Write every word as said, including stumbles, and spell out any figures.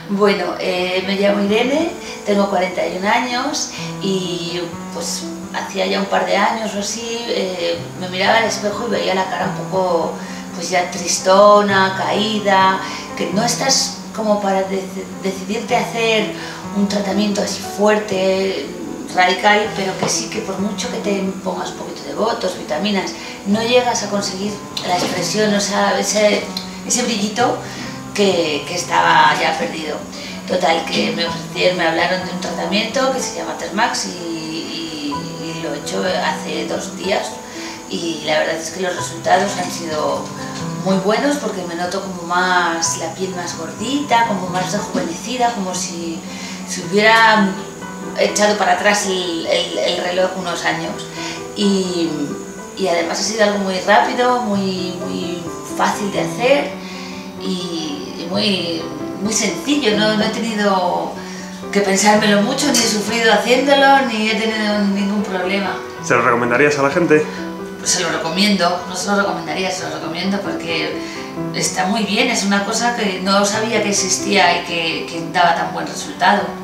Bueno, eh, me llamo Irene, tengo cuarenta y un años y pues hacía ya un par de años o así eh, me miraba al espejo y veía la cara un poco pues ya tristona, caída, que no estás como para de decidirte a hacer un tratamiento así fuerte, radical, pero que sí que por mucho que te pongas un poquito de botox, vitaminas, no llegas a conseguir la expresión, o sea, ese, ese brillito que, que estaba ya perdido. Total, que me ofrecieron, me hablaron de un tratamiento que se llama Termax y, y, y lo he hecho hace dos días y la verdad es que los resultados han sido muy buenos porque me noto como más, la piel más gordita, como más rejuvenecida, como si se hubiera echado para atrás el, el, el reloj unos años y, y además ha sido algo muy rápido, muy, muy fácil de hacer y, y muy, muy sencillo, no, no he tenido que pensármelo mucho, ni he sufrido haciéndolo, ni he tenido ningún problema. ¿Se lo recomendarías a la gente? Pues se lo recomiendo, no se lo recomendaría, se lo recomiendo porque está muy bien, es una cosa que no sabía que existía y que, que daba tan buen resultado.